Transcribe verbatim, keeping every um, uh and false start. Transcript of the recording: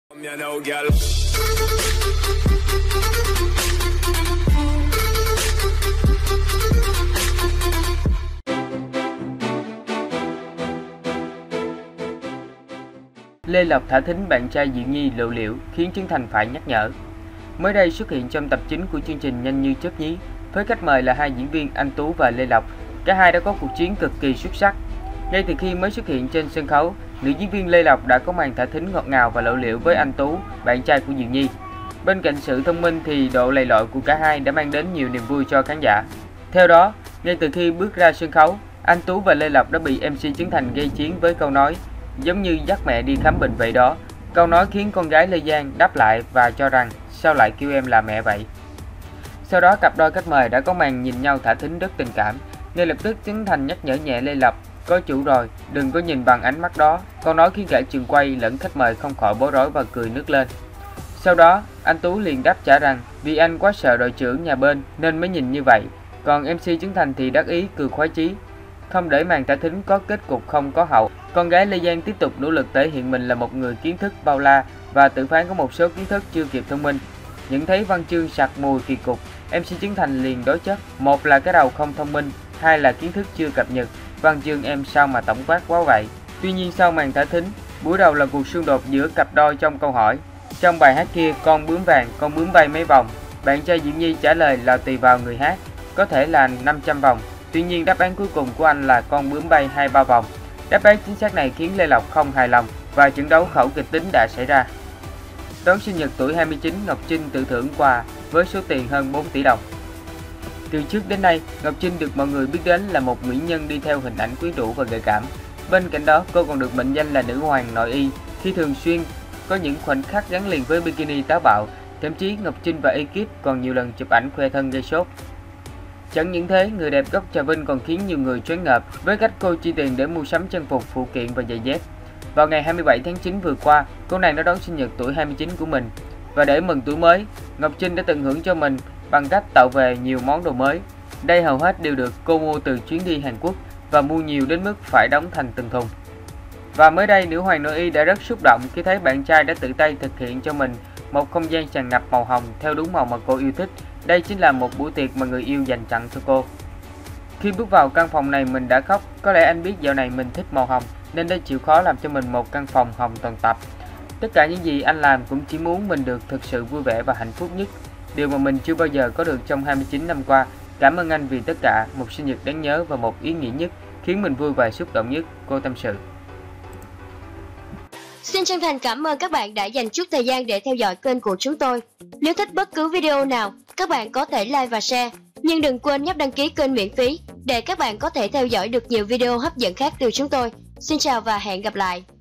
Lê Lộc thả thính bạn trai Diệu Nhi lộ liễu khiến Trấn Thành phải nhắc nhở. Mới đây xuất hiện trong tập chính của chương trình Nhanh Như Chớp Nhí với khách mời là hai diễn viên Anh Tú và Lê Lộc. Cả hai đã có cuộc chiến cực kỳ xuất sắc. Ngay từ khi mới xuất hiện trên sân khấu, nữ diễn viên Lê Lộc đã có màn thả thính ngọt ngào và lộ liễu với anh Tú, bạn trai của Diệu Nhi. Bên cạnh sự thông minh thì độ lầy lội của cả hai đã mang đến nhiều niềm vui cho khán giả. Theo đó, ngay từ khi bước ra sân khấu, anh Tú và Lê Lộc đã bị em xê Trấn Thành gây chiến với câu nói giống như dắt mẹ đi khám bệnh vậy đó. Câu nói khiến con gái Lê Giang đáp lại và cho rằng sao lại kêu em là mẹ vậy. Sau đó cặp đôi khách mời đã có màn nhìn nhau thả thính rất tình cảm. Ngay lập tức Trấn Thành nhắc nhở nhẹ Lê Lộc, có chủ rồi, đừng có nhìn bằng ánh mắt đó. Câu nói khiến cả trường quay lẫn khách mời không khỏi bối rối và cười nức lên. Sau đó anh Tú liền đáp trả rằng vì anh quá sợ đội trưởng nhà bên nên mới nhìn như vậy. Còn em xê Trấn Thành thì đắc ý cười khoái chí. Không để màn thả thính có kết cục không có hậu, con gái Lê Giang tiếp tục nỗ lực thể hiện mình là một người kiến thức bao la và tự phán có một số kiến thức chưa kịp thông minh. Nhận thấy văn chương sặc mùi kỳ cục, em xê Trấn Thành liền đối chất, một là cái đầu không thông minh, hai là kiến thức chưa cập nhật, văn chương em sao mà tổng quát quá vậy. Tuy nhiên sau màn thả thính, buổi đầu là cuộc xung đột giữa cặp đôi trong câu hỏi. Trong bài hát kia, con bướm vàng, con bướm bay mấy vòng, bạn trai Diệu Nhi trả lời là tùy vào người hát, có thể là năm trăm vòng. Tuy nhiên đáp án cuối cùng của anh là con bướm bay hai ba vòng. Đáp án chính xác này khiến Lê Lộc không hài lòng và trận đấu khẩu kịch tính đã xảy ra. Đón sinh nhật tuổi hai mươi chín, Ngọc Trinh tự thưởng quà với số tiền hơn bốn tỷ đồng. Từ trước đến nay, Ngọc Trinh được mọi người biết đến là một mỹ nhân đi theo hình ảnh quyến rũ và gợi cảm. Bên cạnh đó, cô còn được mệnh danh là nữ hoàng nội y khi thường xuyên có những khoảnh khắc gắn liền với bikini táo bạo. Thậm chí Ngọc Trinh và ekip còn nhiều lần chụp ảnh khoe thân gây sốt. Chẳng những thế, người đẹp gốc Trà Vinh còn khiến nhiều người choáng ngợp với cách cô chi tiền để mua sắm trang phục, phụ kiện và giày dép. Vào ngày hai mươi bảy tháng chín vừa qua, cô nàng đã đón sinh nhật tuổi hai mươi chín của mình. Và để mừng tuổi mới, Ngọc Trinh đã tận hưởng cho mình bằng cách tạo về nhiều món đồ mới. Đây hầu hết đều được cô mua từ chuyến đi Hàn Quốc và mua nhiều đến mức phải đóng thành từng thùng. Và mới đây, nữ hoàng nội y đã rất xúc động khi thấy bạn trai đã tự tay thực hiện cho mình một không gian tràn ngập màu hồng theo đúng màu mà cô yêu thích. Đây chính là một buổi tiệc mà người yêu dành tặng cho cô. Khi bước vào căn phòng này mình đã khóc, có lẽ anh biết dạo này mình thích màu hồng nên đã chịu khó làm cho mình một căn phòng hồng toàn tập. Tất cả những gì anh làm cũng chỉ muốn mình được thực sự vui vẻ và hạnh phúc nhất, điều mà mình chưa bao giờ có được trong hai mươi chín năm qua. Cảm ơn anh vì tất cả, một sinh nhật đáng nhớ và một ý nghĩa nhất, khiến mình vui và xúc động nhất, cô tâm sự. Xin chân thành cảm ơn các bạn đã dành chút thời gian để theo dõi kênh của chúng tôi. Nếu thích bất cứ video nào, các bạn có thể like và share. Nhưng đừng quên nhấp đăng ký kênh miễn phí để các bạn có thể theo dõi được nhiều video hấp dẫn khác từ chúng tôi. Xin chào và hẹn gặp lại.